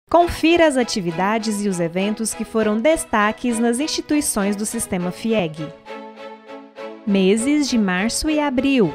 Confira as atividades e os eventos que foram destaques nas instituições do Sistema FIEG. Meses de março e abril.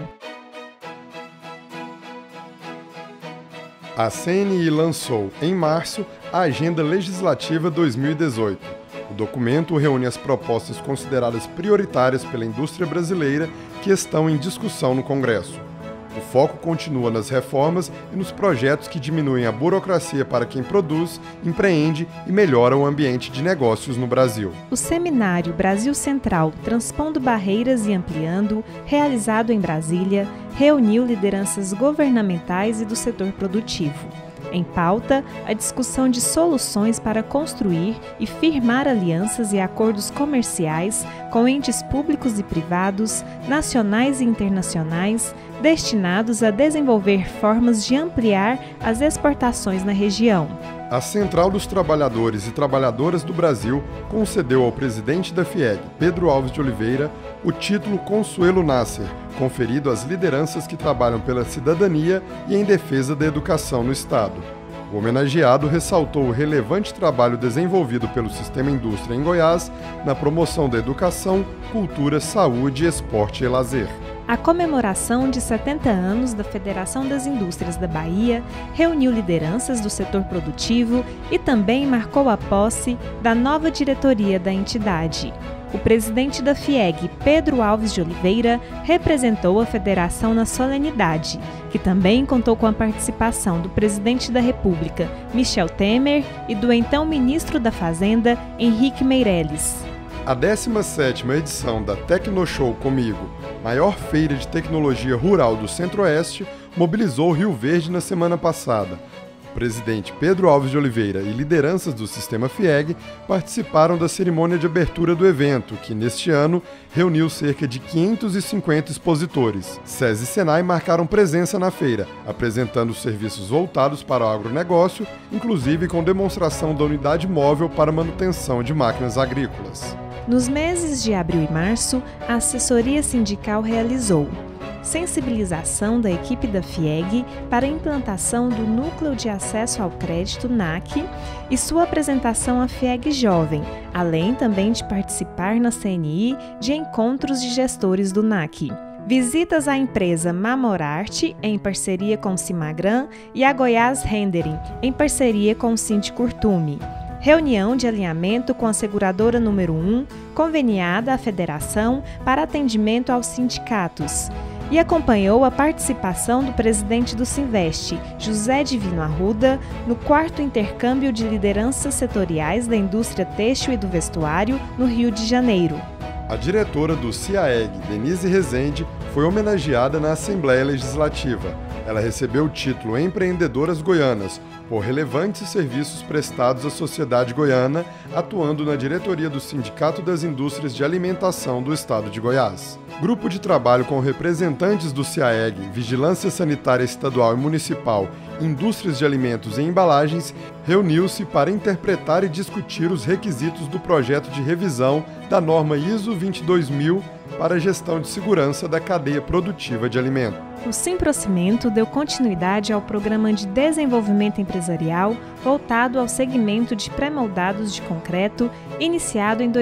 A CNI lançou, em março, a Agenda Legislativa 2018. O documento reúne as propostas consideradas prioritárias pela indústria brasileira que estão em discussão no Congresso. O foco continua nas reformas e nos projetos que diminuem a burocracia para quem produz, empreende e melhora o ambiente de negócios no Brasil. O seminário Brasil Central Transpondo Barreiras e Ampliando, realizado em Brasília, reuniu lideranças governamentais e do setor produtivo. Em pauta, a discussão de soluções para construir e firmar alianças e acordos comerciais com entes públicos e privados, nacionais e internacionais, destinados a desenvolver formas de ampliar as exportações na região. A Central dos Trabalhadores e Trabalhadoras do Brasil concedeu ao presidente da FIEG, Pedro Alves de Oliveira, o título Consuelo Nasser, conferido às lideranças que trabalham pela cidadania e em defesa da educação no Estado. O homenageado ressaltou o relevante trabalho desenvolvido pelo Sistema Indústria em Goiás na promoção da educação, cultura, saúde, esporte e lazer. A comemoração de 70 anos da Federação das Indústrias da Bahia reuniu lideranças do setor produtivo e também marcou a posse da nova diretoria da entidade. O presidente da FIEG, Pedro Alves de Oliveira, representou a federação na solenidade, que também contou com a participação do presidente da República, Michel Temer, e do então ministro da Fazenda, Henrique Meirelles. A 17ª edição da Tecnoshow Comigo, maior feira de tecnologia rural do Centro-Oeste, mobilizou Rio Verde na semana passada. O presidente Pedro Alves de Oliveira e lideranças do Sistema FIEG participaram da cerimônia de abertura do evento, que neste ano reuniu cerca de 550 expositores. SESI e Senai marcaram presença na feira, apresentando serviços voltados para o agronegócio, inclusive com demonstração da unidade móvel para manutenção de máquinas agrícolas. Nos meses de abril e março, a assessoria sindical realizou sensibilização da equipe da FIEG para a implantação do Núcleo de Acesso ao Crédito, NAC, e sua apresentação à FIEG Jovem, além também de participar na CNI de encontros de gestores do NAC. Visitas à empresa Mamorarte, em parceria com o Cimagran, e a Goiás Rendering, em parceria com o Sindicurtume. Reunião de alinhamento com a seguradora número 1, conveniada à federação para atendimento aos sindicatos. E acompanhou a participação do presidente do Sinvest, José Divino Arruda, no 4º intercâmbio de lideranças setoriais da indústria têxtil e do vestuário, no Rio de Janeiro. A diretora do CIAEG, Denise Rezende, foi homenageada na Assembleia Legislativa. Ela recebeu o título Empreendedoras Goianas, por relevantes serviços prestados à sociedade goiana, atuando na diretoria do Sindicato das Indústrias de Alimentação do Estado de Goiás. Grupo de trabalho com representantes do CIAEG, Vigilância Sanitária Estadual e Municipal, Indústrias de Alimentos e Embalagens, reuniu-se para interpretar e discutir os requisitos do projeto de revisão da norma ISO 22000 para a gestão de segurança da cadeia produtiva de alimentos. O Simprocimento deu continuidade ao Programa de Desenvolvimento Empresarial voltado ao segmento de pré-moldados de concreto, iniciado em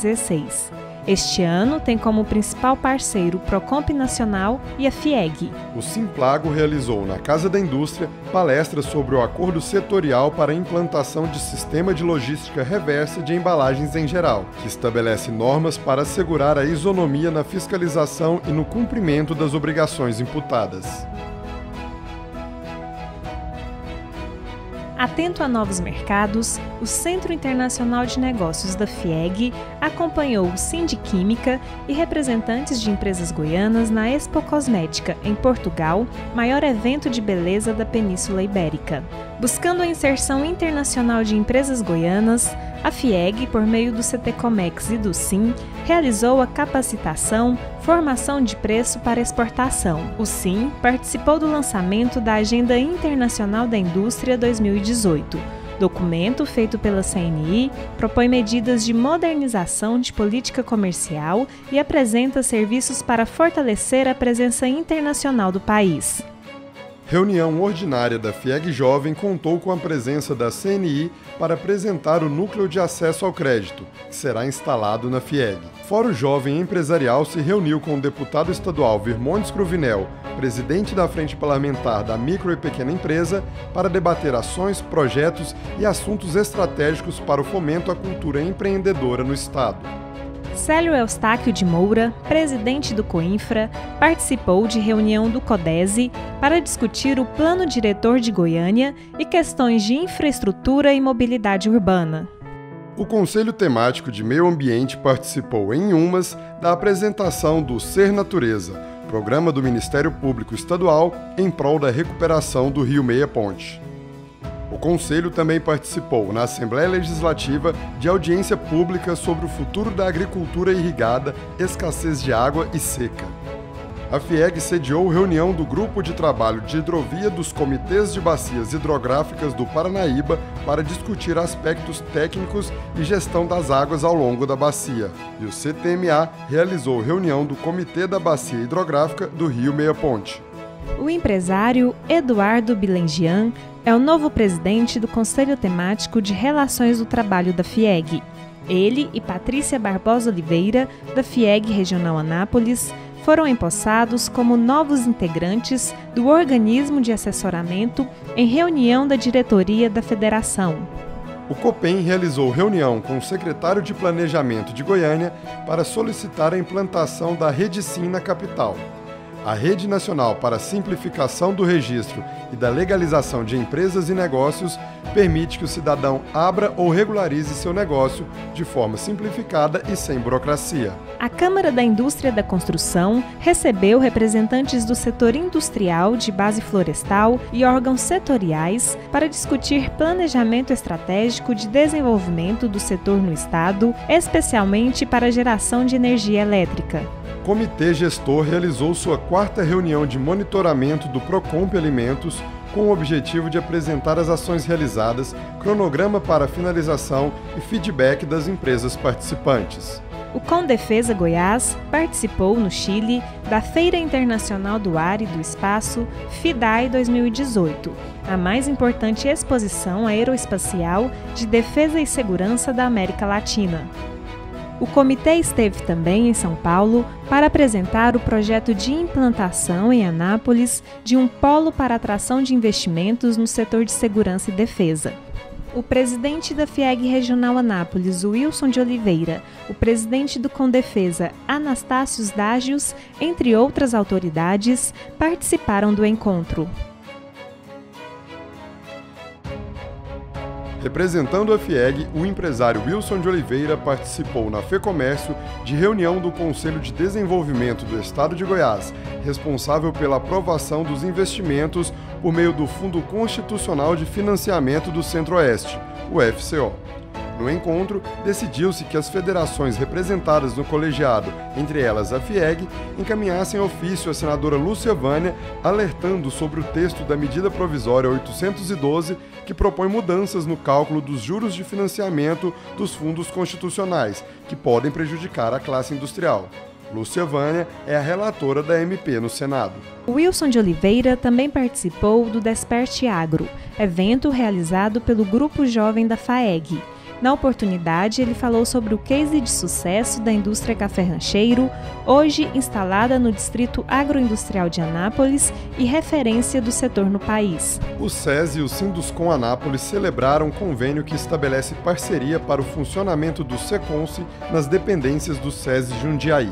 2016. Este ano tem como principal parceiro o Procomp Nacional e a FIEG. O Simplago realizou na Casa da Indústria palestras sobre o acordo setorial para a implantação de sistema de logística reversa de embalagens em geral, que estabelece normas para assegurar a isonomia na fiscalização e no cumprimento das obrigações imputadas. Atento a novos mercados, o Centro Internacional de Negócios da FIEG acompanhou o Sindiquímica e representantes de empresas goianas na Expo Cosmética, em Portugal, maior evento de beleza da Península Ibérica. Buscando a inserção internacional de empresas goianas, a FIEG, por meio do CTComex e do SIM, realizou a capacitação Formação de Preço para Exportação. O SIM participou do lançamento da Agenda Internacional da Indústria 2018. Documento feito pela CNI propõe medidas de modernização de política comercial e apresenta serviços para fortalecer a presença internacional do país. Reunião ordinária da FIEG Jovem contou com a presença da CNI para apresentar o Núcleo de Acesso ao Crédito, que será instalado na FIEG. Fórum Jovem Empresarial se reuniu com o deputado estadual Virmontes Cruvinel, presidente da Frente Parlamentar da Micro e Pequena Empresa, para debater ações, projetos e assuntos estratégicos para o fomento à cultura empreendedora no Estado. Célio Eustáquio de Moura, presidente do COINFRA, participou de reunião do CODESE para discutir o Plano Diretor de Goiânia e questões de infraestrutura e mobilidade urbana. O Conselho Temático de Meio Ambiente participou em Umas da apresentação do Ser Natureza, programa do Ministério Público Estadual em prol da recuperação do Rio Meia Ponte. O Conselho também participou na Assembleia Legislativa de audiência pública sobre o futuro da agricultura irrigada, escassez de água e seca. A FIEG sediou reunião do Grupo de Trabalho de Hidrovia dos Comitês de Bacias Hidrográficas do Paranaíba para discutir aspectos técnicos e gestão das águas ao longo da bacia. E o CTMA realizou reunião do Comitê da Bacia Hidrográfica do Rio Meia Ponte. O empresário Eduardo Bilengian é o novo presidente do Conselho Temático de Relações do Trabalho da FIEG. Ele e Patrícia Barbosa Oliveira, da FIEG Regional Anápolis, foram empossados como novos integrantes do organismo de assessoramento em reunião da diretoria da federação. O COPEM realizou reunião com o secretário de Planejamento de Goiânia para solicitar a implantação da Rede Sim na capital. A Rede Nacional para a Simplificação do Registro e da Legalização de Empresas e Negócios permite que o cidadão abra ou regularize seu negócio de forma simplificada e sem burocracia. A Câmara da Indústria da Construção recebeu representantes do setor industrial de base florestal e órgãos setoriais para discutir planejamento estratégico de desenvolvimento do setor no Estado, especialmente para a geração de energia elétrica. O Comitê Gestor realizou sua 4ª reunião de monitoramento do Procomp Alimentos com o objetivo de apresentar as ações realizadas, cronograma para finalização e feedback das empresas participantes. O Condefesa Goiás participou no Chile da Feira Internacional do Ar e do Espaço, FIDAE 2018, a mais importante exposição aeroespacial de defesa e segurança da América Latina. O comitê esteve também em São Paulo para apresentar o projeto de implantação em Anápolis de um polo para atração de investimentos no setor de segurança e defesa. O presidente da FIEG Regional Anápolis, Wilson de Oliveira, o presidente do Condefesa, Anastácios Dágios, entre outras autoridades, participaram do encontro. Representando a FIEG, o empresário Wilson de Oliveira participou na FEComércio de reunião do Conselho de Desenvolvimento do Estado de Goiás, responsável pela aprovação dos investimentos por meio do Fundo Constitucional de Financiamento do Centro-Oeste, o FCO. No encontro, decidiu-se que as federações representadas no colegiado, entre elas a FIEG, encaminhassem ofício à senadora Lúcia Vânia, alertando sobre o texto da medida provisória 812, que propõe mudanças no cálculo dos juros de financiamento dos fundos constitucionais, que podem prejudicar a classe industrial. Lúcia Vânia é a relatora da MP no Senado. Wilson de Oliveira também participou do Desperte Agro, evento realizado pelo Grupo Jovem da FAEG. Na oportunidade, ele falou sobre o case de sucesso da indústria café-rancheiro, hoje instalada no Distrito Agroindustrial de Anápolis e referência do setor no país. O SESI e o Sinduscom Anápolis celebraram um convênio que estabelece parceria para o funcionamento do SECONSE nas dependências do SESI Jundiaí.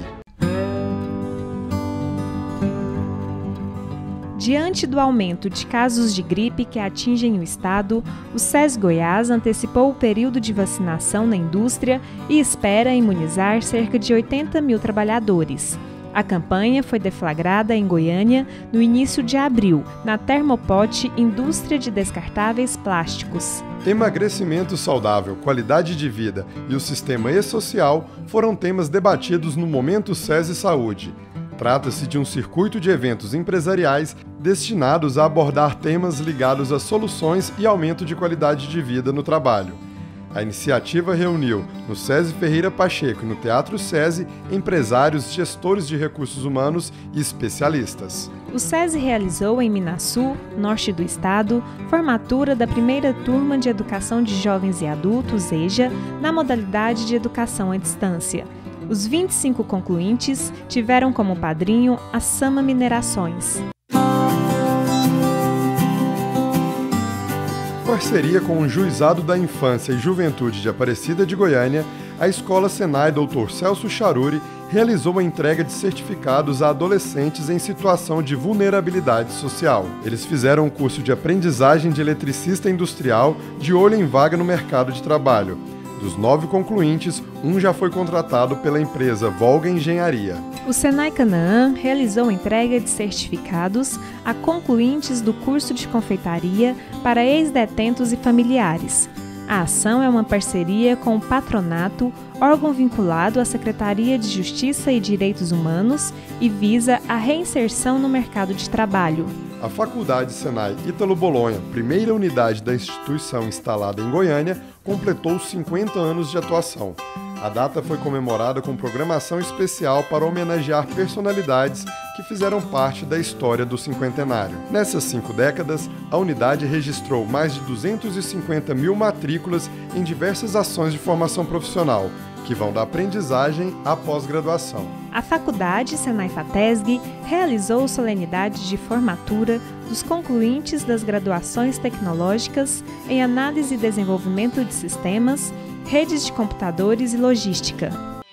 Diante do aumento de casos de gripe que atingem o estado, o SES Goiás antecipou o período de vacinação na indústria e espera imunizar cerca de 80 mil trabalhadores. A campanha foi deflagrada em Goiânia no início de abril, na Termopote Indústria de Descartáveis Plásticos. Emagrecimento saudável, qualidade de vida e o sistema e-social foram temas debatidos no Momento SESI Saúde. Trata-se de um circuito de eventos empresariais destinados a abordar temas ligados a soluções e aumento de qualidade de vida no trabalho. A iniciativa reuniu, no SESI Ferreira Pacheco e no Teatro SESI, empresários, gestores de recursos humanos e especialistas. O SESI realizou em Minasul, norte do estado, formatura da primeira turma de Educação de Jovens e Adultos, EJA, na modalidade de Educação à Distância. Os 25 concluintes tiveram como padrinho a Sama Minerações. Parceria com o Juizado da Infância e Juventude de Aparecida de Goiânia, a Escola Senai Dr. Celso Charuri realizou a entrega de certificados a adolescentes em situação de vulnerabilidade social. Eles fizeram um curso de aprendizagem de eletricista industrial de olho em vaga no mercado de trabalho. Dos 9 concluintes, um já foi contratado pela empresa Volga Engenharia. O Senai Canaã realizou entrega de certificados a concluintes do curso de confeitaria para ex-detentos e familiares. A ação é uma parceria com o Patronato, órgão vinculado à Secretaria de Justiça e Direitos Humanos, e visa a reinserção no mercado de trabalho. A Faculdade Senai Ítalo Bolonha, primeira unidade da instituição instalada em Goiânia, completou 50 anos de atuação. A data foi comemorada com programação especial para homenagear personalidades que fizeram parte da história do cinquentenário. Nessas 5 décadas, a unidade registrou mais de 250 mil matrículas em diversas ações de formação profissional, que vão da aprendizagem à pós-graduação. A faculdade Senai FATESG realizou solenidade de formatura dos concluintes das graduações tecnológicas em análise e desenvolvimento de sistemas, redes de computadores e logística.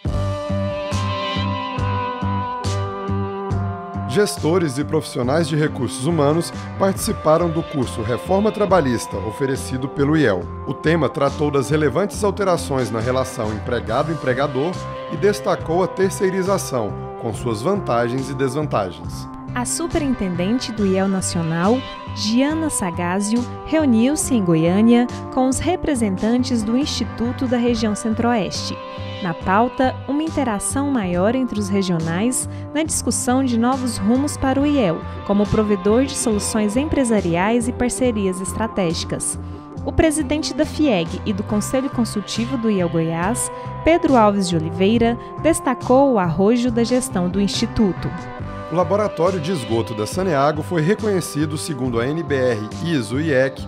Gestores e profissionais de recursos humanos participaram do curso Reforma Trabalhista, oferecido pelo IEL. O tema tratou das relevantes alterações na relação empregado-empregador e destacou a terceirização, com suas vantagens e desvantagens. A superintendente do IEL Nacional, Giana Sagazio, reuniu-se em Goiânia com os representantes do Instituto da Região Centro-Oeste. Na pauta, uma interação maior entre os regionais na discussão de novos rumos para o IEL, como provedor de soluções empresariais e parcerias estratégicas. O presidente da FIEG e do Conselho Consultivo do IEL Goiás, Pedro Alves de Oliveira, destacou o arrojo da gestão do Instituto. O laboratório de esgoto da Saneago foi reconhecido segundo a NBR ISO-IEC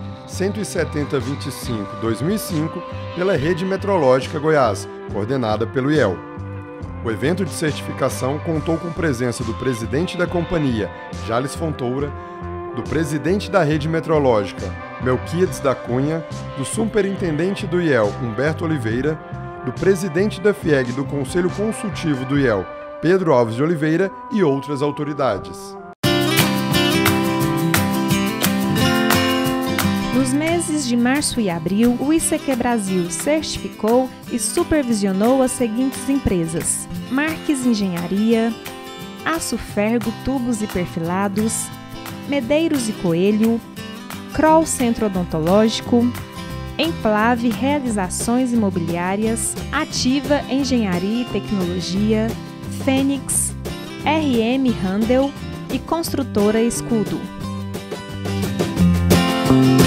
17025-2005 pela Rede Metrológica Goiás, coordenada pelo IEL. O evento de certificação contou com presença do presidente da companhia, Jales Fontoura, do presidente da Rede Metrológica, Melquiades da Cunha, do superintendente do IEL, Humberto Oliveira, do presidente da FIEG do Conselho Consultivo do IEL, Pedro Alves de Oliveira, e outras autoridades. Nos meses de março e abril, o ICQ Brasil certificou e supervisionou as seguintes empresas: Marques Engenharia, Aço Fergo Tubos e Perfilados, Medeiros e Coelho, Kroll Centro Odontológico, Emplave Realizações Imobiliárias, Ativa Engenharia e Tecnologia, Fênix, RM Handel e Construtora Escudo.